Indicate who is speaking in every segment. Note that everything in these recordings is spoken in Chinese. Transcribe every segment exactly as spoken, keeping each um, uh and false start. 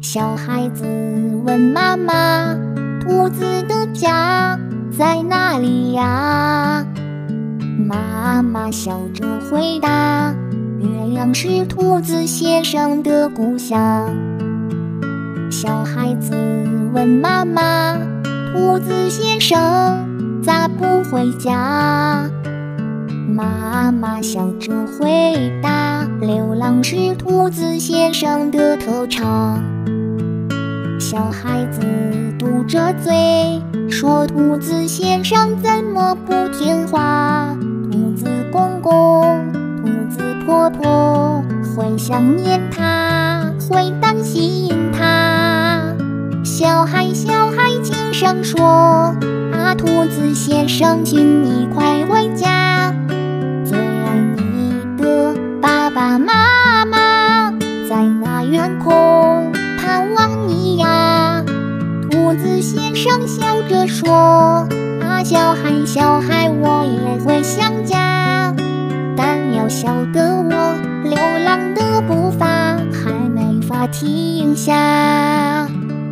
Speaker 1: 小孩子问妈妈：兔子的家在哪里呀？妈妈笑着回答：月亮是兔子先生的故乡。小孩子问妈妈：兔子先生咋不回家？妈妈笑着回答：流浪是兔子先生的特长。小孩子嘟着嘴说：兔子先生怎么不听话？兔子公公、兔子婆婆会想念他，会担心他。小孩小孩轻声说：啊，兔子先生，请你快回家。最爱你的爸爸妈妈在那远空盼望你呀。兔子先生笑着说：啊，小孩小孩，我也会想家，但要晓得我流浪的步伐还没法停下。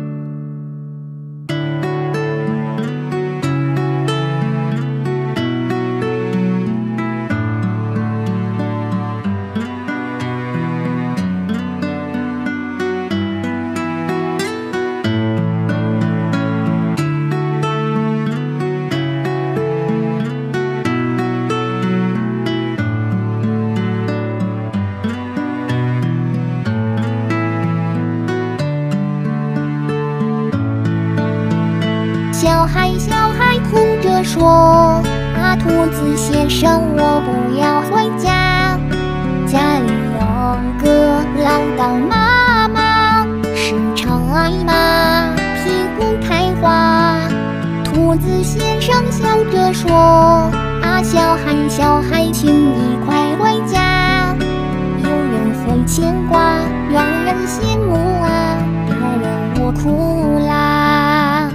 Speaker 1: 小孩小孩哭着说：啊，兔子先生，我不要回家，家里有个唠叨妈妈，时常挨骂，屁股开花。兔子先生笑着说：啊，小孩小孩，请你快回家，有人会牵挂，让人羡慕啊，别让我哭啦。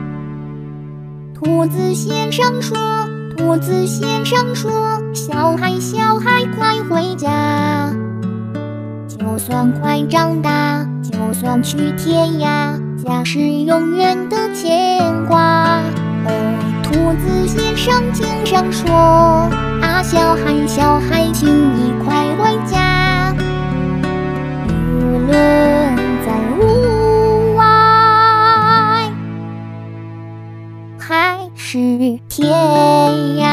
Speaker 1: 兔子先生说，兔子先生说，小孩小孩快回家，就算快长大，就算去天涯，家是永远的牵挂。哦，兔子先生轻声说，啊，小孩小孩，请你快回家，无论在屋外还是天涯。